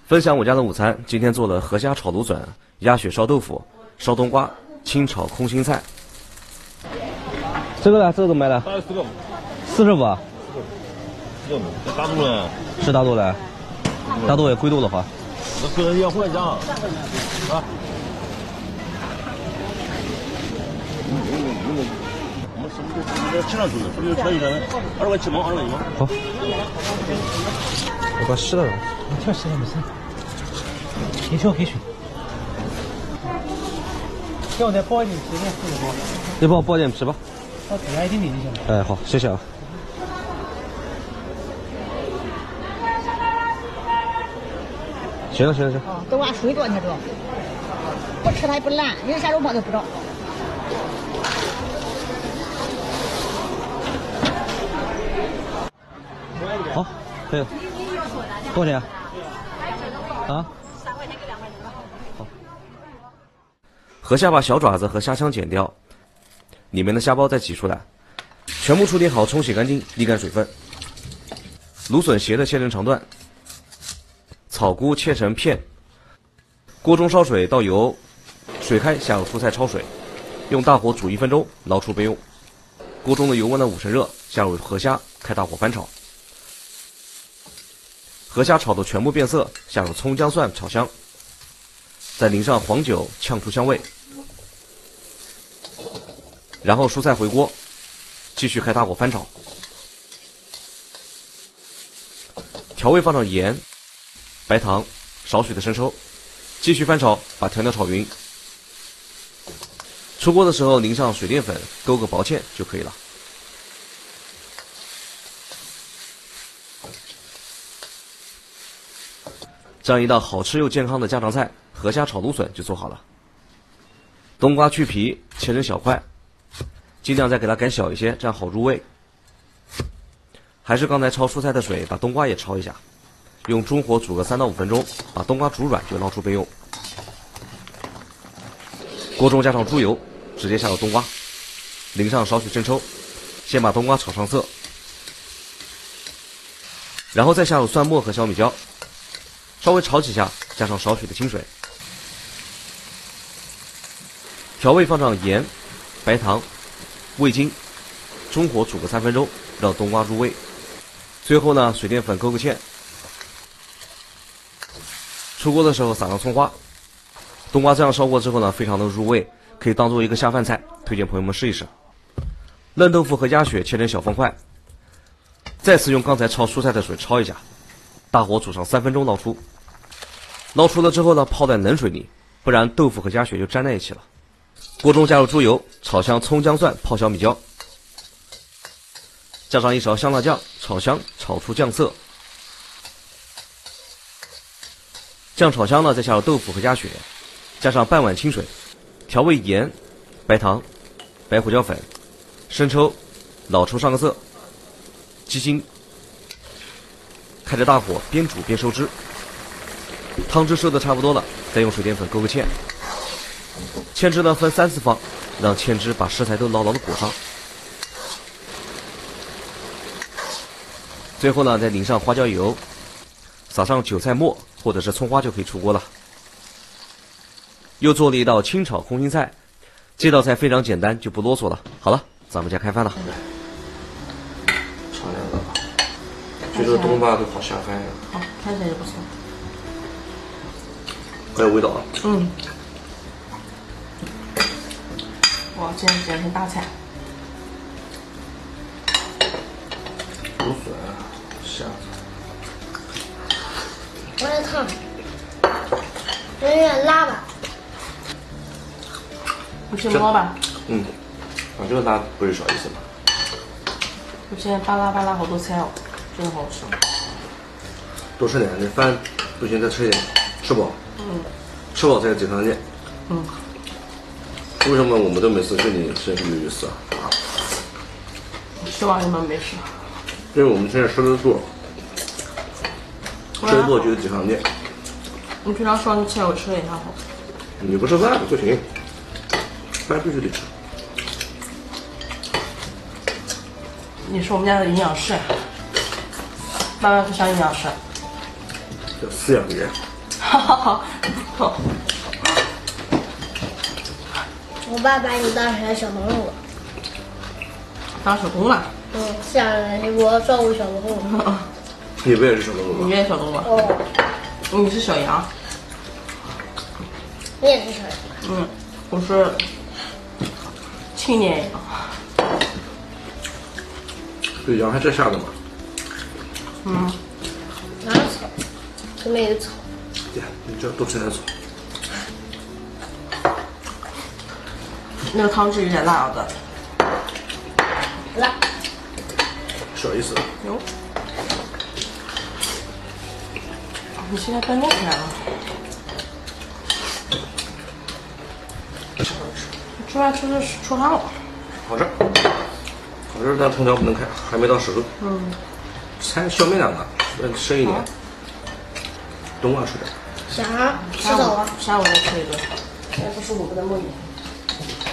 分享我家的午餐，今天做了河虾炒芦笋、鸭血烧豆腐、烧冬瓜、清炒空心菜。这个呢？这个怎么卖的？45啊。 这大肚呢？ 是大肚的，大肚也贵多的话。 那个人要回家啊。我们什么都吃上去了，不是可以的，20块7毛，20块1毛。 好，我把湿了。 一条湿了没事，一条可以选。给我再包一点皮面或者包。 你帮我包点皮吧。 包皮一点点就行了。 哎，好，谢谢啊。行了。 啊，冬瓜水多，你知道？不吃它也不烂，人下肉包都不着。 好，可以了。多少钱？啊？3块钱给2块钱吧。好。河虾把小爪子和虾腔剪掉，里面的虾包再挤出来，全部处理好，冲洗干净，沥干水分。芦笋斜的切成长段，草菇切成片。锅中烧水，倒油，水开下入蔬菜焯水，用大火煮1分钟，捞出备用。锅中的油温呢5成热，下入河虾，开大火翻炒。河虾炒到全部变色，下入葱姜蒜炒香，再淋上黄酒呛出香味，然后蔬菜回锅，继续开大火翻炒。调味放上盐、白糖、少许的生抽，继续翻炒，把调料炒匀。出锅的时候淋上水淀粉，勾个薄芡就可以了。这样一道好吃又健康的家常菜——河虾炒芦笋就做好了。冬瓜去皮，切成小块，尽量再给它改小一些，这样好入味。还是刚才焯蔬菜的水，把冬瓜也焯一下，用中火煮个3到5分钟，把冬瓜煮软就捞出备用。锅中加上猪油，直接下入冬瓜，淋上少许生抽，先把冬瓜炒上色，然后再下入蒜末和小米椒，稍微炒几下，加上少许的清水，调味放上盐、白糖、味精，中火煮个3分钟，让冬瓜入味。最后呢，水淀粉勾个芡。出锅的时候撒上葱花。冬瓜这样烧过之后呢，非常的入味，可以当做一个下饭菜，推荐朋友们试一试。嫩豆腐和鸭血切成小方块，再次用刚才焯蔬菜的水焯一下，大火煮上3分钟捞出。捞出了之后呢，泡在冷水里，不然豆腐和鸭血就粘在一起了。锅中加入猪油，炒香葱姜蒜，泡小米椒，加上1勺香辣酱，炒香，炒出酱色。酱炒香了，再下入豆腐和鸭血，加上半碗清水，调味盐、白糖、白胡椒粉、生抽，老抽上个色，鸡精，开着大火边煮边收汁。汤汁收的差不多了，再用水淀粉勾个芡。芡汁呢分3次放，让芡汁把食材都牢牢的裹上。最后呢，再淋上花椒油，撒上韭菜末或者是葱花就可以出锅了。又做了一道清炒空心菜，这道菜非常简单，就不啰嗦了。好了，咱们家开饭了。尝两个，觉得冬瓜都好下饭呀。 好，看起来也不错。 很有味道啊。 嗯。哇，今天简直是大菜。 芦笋、虾子。 我来看，有点辣吧？ 你吃摸吧。 嗯，这个辣不是少意思吗？ 我现在巴拉巴拉好多菜哦，真的好吃。 多吃点，那饭不行再吃一点，吃饱。吃饱再解馋点。为什么我们都没事，就你身体有事啊？ 吃完你们没事。 因为我们现在吃的多，吃的多就是解馋点。 你平常说你请我吃的也还好。 你不吃饭就行，饭必须得吃。 你是我们家的营养师，妈妈不像营养师。 叫饲养员。 好好好，好。 我爸把你当成小动物了。 当手工了。 像我照顾小动物。 你不也是小动物吗？ 你也是小动物。 哦， 你是小羊。 你也是小羊。 我是青年羊。 这羊还这下子吗？ 哪有草？这没有草。 对，你这多吃点草。 那个汤汁有点辣的。 辣。 小意思。 哟。你现在拌面起来了。出来吃出汤了。 好吃。好吃，但空调不能开，还没到时候。才小面两个，深一点。冬瓜吃点。 想吃早了。 下午再吃一顿。现在不是我们的梦魇。